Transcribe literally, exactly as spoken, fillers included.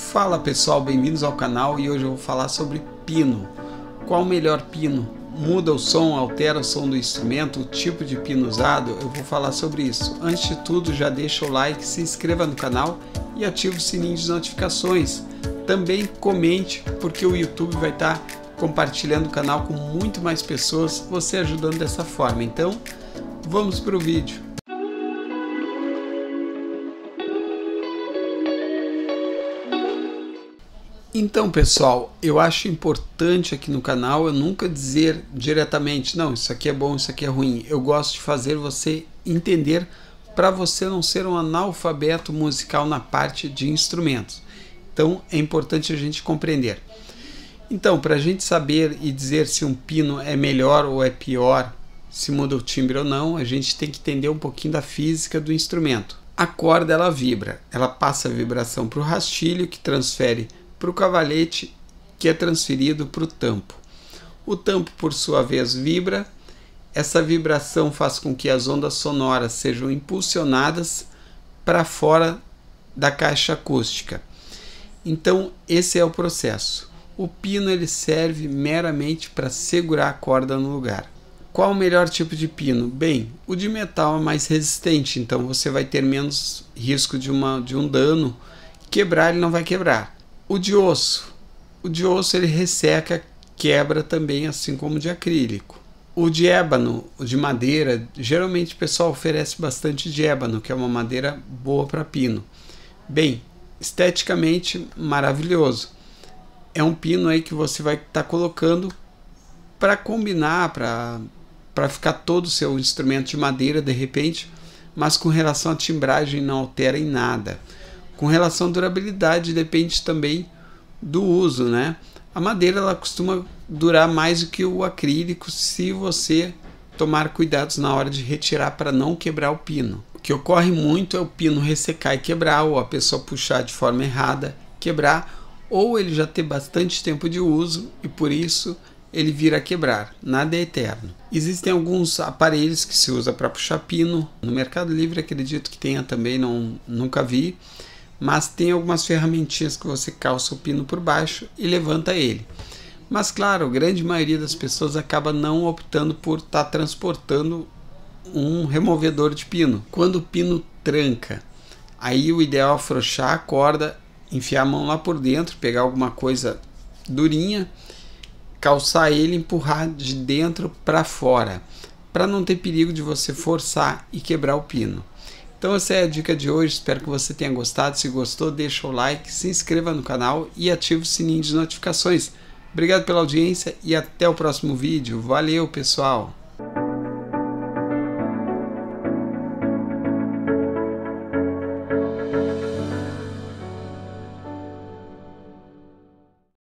Fala pessoal, bem-vindos ao canal e hoje eu vou falar sobre pino. Qual o melhor pino? Muda o som, altera o som do instrumento, o tipo de pino usado? Eu vou falar sobre isso. Antes de tudo, já deixa o like, se inscreva no canal e ative o sininho de notificações. Também comente, porque o YouTube vai estar compartilhando o canal com muito mais pessoas, você ajudando dessa forma. Então, vamos para o vídeo. Então pessoal, eu acho importante aqui no canal eu nunca dizer diretamente, não, isso aqui é bom, isso aqui é ruim. Eu gosto de fazer você entender para você não ser um analfabeto musical na parte de instrumentos. Então é importante a gente compreender. Então, para a gente saber e dizer se um pino é melhor ou é pior, se muda o timbre ou não, a gente tem que entender um pouquinho da física do instrumento. A corda ela vibra, ela passa a vibração para o rastilho que transfere para o cavalete, que é transferido para o tampo. O tampo, por sua vez, vibra. Essa vibração faz com que as ondas sonoras sejam impulsionadas para fora da caixa acústica. Então, esse é o processo. O pino ele serve meramente para segurar a corda no lugar. Qual o melhor tipo de pino? Bem, o de metal é mais resistente, então você vai ter menos risco de, uma, de um dano. Quebrar, ele não vai quebrar. O de osso, o de osso ele resseca, quebra também, assim como o de acrílico. O de ébano, o de madeira, geralmente o pessoal oferece bastante de ébano, que é uma madeira boa para pino. Bem, esteticamente maravilhoso. É um pino aí que você vai estar tá colocando para combinar, para para ficar todo o seu instrumento de madeira de repente, mas com relação à timbragem não altera em nada. Com relação à durabilidade, depende também do uso, né? A madeira ela costuma durar mais do que o acrílico se você tomar cuidados na hora de retirar para não quebrar o pino. O que ocorre muito é o pino ressecar e quebrar, ou a pessoa puxar de forma errada, quebrar, ou ele já ter bastante tempo de uso e por isso ele vir a quebrar. Nada é eterno. Existem alguns aparelhos que se usa para puxar pino. No Mercado Livre acredito que tenha também, não, nunca vi. Mas tem algumas ferramentinhas que você calça o pino por baixo e levanta ele. Mas claro, a grande maioria das pessoas acaba não optando por estar tá transportando um removedor de pino. Quando o pino tranca, aí o ideal é afrouxar a corda, enfiar a mão lá por dentro, pegar alguma coisa durinha, calçar ele e empurrar de dentro para fora, para não ter perigo de você forçar e quebrar o pino. Então essa é a dica de hoje, espero que você tenha gostado. Se gostou, deixa o like, se inscreva no canal e ative o sininho de notificações. Obrigado pela audiência e até o próximo vídeo. Valeu pessoal!